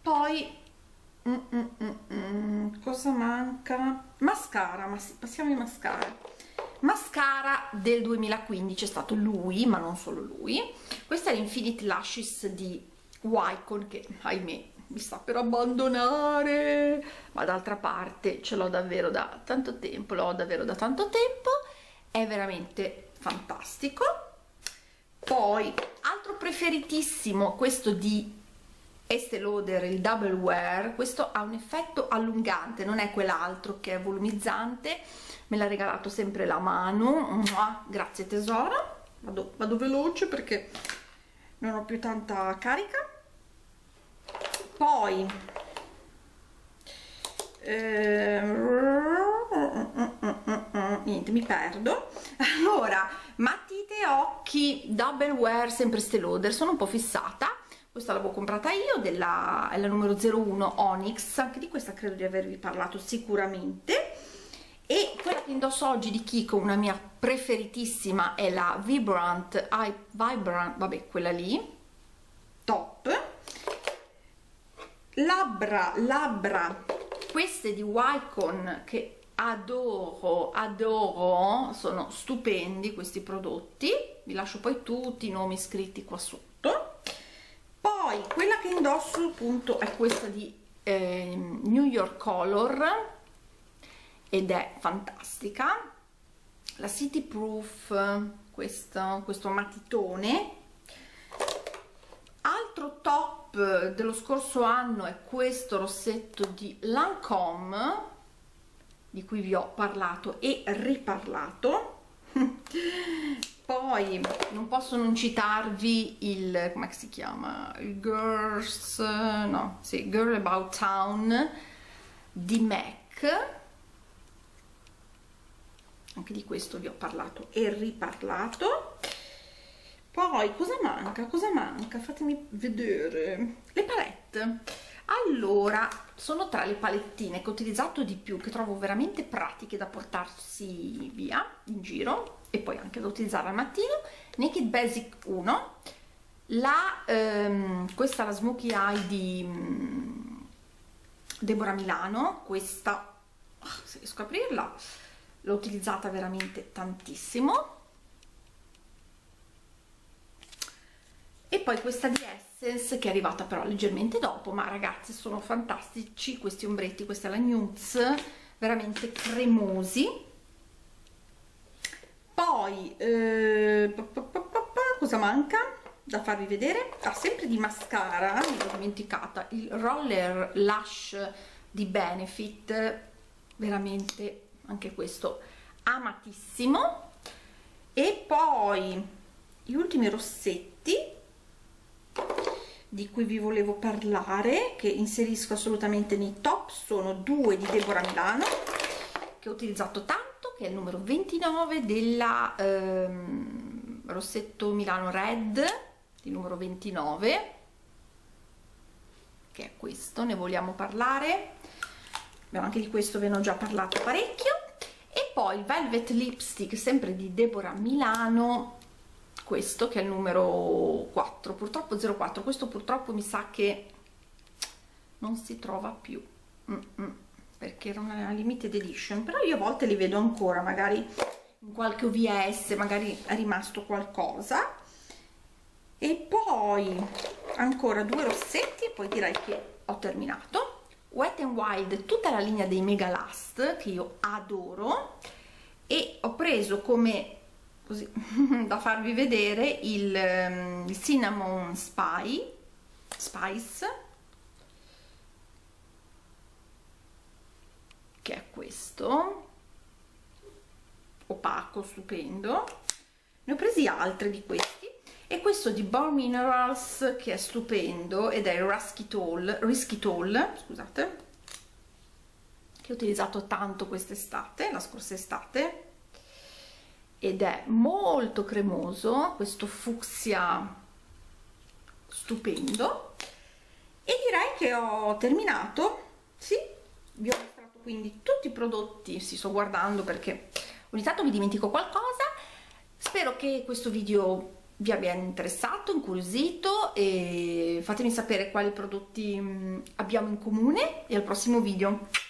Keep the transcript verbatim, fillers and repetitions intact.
Poi mm, mm, mm, mm, cosa manca? Mascara, ma sì, passiamo ai mascara. Mascara del duemilaquindici, è stato lui, ma non solo lui. Questa è l'Infinite Lashes di Wycon, che ahimè mi sta per abbandonare, ma d'altra parte ce l'ho davvero da tanto tempo, l'ho davvero da tanto tempo, è veramente fantastico. Poi altro preferitissimo, questo di Estée Lauder, il Double Wear. Questo ha un effetto allungante, non è quell'altro che è volumizzante, me l'ha regalato sempre la Manu, grazie tesoro. Vado, vado veloce perché non ho più tanta carica. Poi eh, niente, mi perdo. Allora, matite occhi Double Wear, sempre Estée Lauder, sono un po' fissata. Questa l'avevo comprata io, della, è la numero zero uno Onyx, anche di questa credo di avervi parlato sicuramente. E quella che indosso oggi di Kiko, una mia preferitissima, è la Vibrant, I, Vibrant, vabbè, quella lì, top. Labbra, labbra, queste di Wycon che adoro, adoro, sono stupendi questi prodotti, vi lascio poi tutti i nomi scritti qua sotto. Poi quella che indosso appunto è questa di eh, New York Color ed è fantastica, la City Proof, questo, questo matitone. Altro top dello scorso anno è questo rossetto di Lancôme, di cui vi ho parlato e riparlato. Poi non posso non citarvi il, come si chiama, il Girls, no, sì, Girl About Town di MAC, anche di questo vi ho parlato e riparlato. Poi cosa manca? Cosa manca? Fatemi vedere. Le palette. Allora, sono tra le palettine che ho utilizzato di più, che trovo veramente pratiche da portarsi via in giro e poi anche da utilizzare al mattino. Naked Basic uno, la, ehm, questa è la Smokey Eye di um, Deborah Milano. Questa, se riesco a aprirla, l'ho utilizzata veramente tantissimo. E poi questa di Essence, che è arrivata però leggermente dopo, ma ragazzi sono fantastici questi ombretti. Questa è la Nudes, veramente cremosi. Poi eh, cosa manca da farvi vedere? Ah, sempre di mascara, mi ero dimenticata, il Roller Lash di Benefit, veramente anche questo amatissimo. E poi gli ultimi rossetti di cui vi volevo parlare, che inserisco assolutamente nei top, sono due di Deborah Milano che ho utilizzato tanto, che è il numero ventinove della ehm, rossetto Milano Red, il numero ventinove, che è questo, ne vogliamo parlare. Abbiamo anche di questo, ve ne ho già parlato parecchio. E poi il Velvet Lipstick, sempre di Deborah Milano, questo che è il numero quattro, purtroppo zero quattro. Questo purtroppo mi sa che non si trova più, mm -mm, perché era una limited edition, però io a volte li vedo ancora, magari in qualche O V S magari è rimasto qualcosa. E poi ancora due rossetti e poi direi che ho terminato. Wet n Wild, tutta la linea dei Mega Last, che io adoro, e ho preso come, così da farvi vedere, il, um, il Cinnamon Spy, Spice, che è questo, opaco, stupendo. Ne ho presi altri di questi, e questo di Born Minerals, che è stupendo, ed è il Risky Tall, Risky Tall, scusate, che ho utilizzato tanto quest'estate, la scorsa estate, ed è molto cremoso, questo fucsia stupendo. E direi che ho terminato. Sì, vi ho mostrato quindi tutti i prodotti, si sto guardando perché ogni tanto mi dimentico qualcosa. Spero che questo video vi abbia interessato, incuriosito, e fatemi sapere quali prodotti abbiamo in comune, e al prossimo video.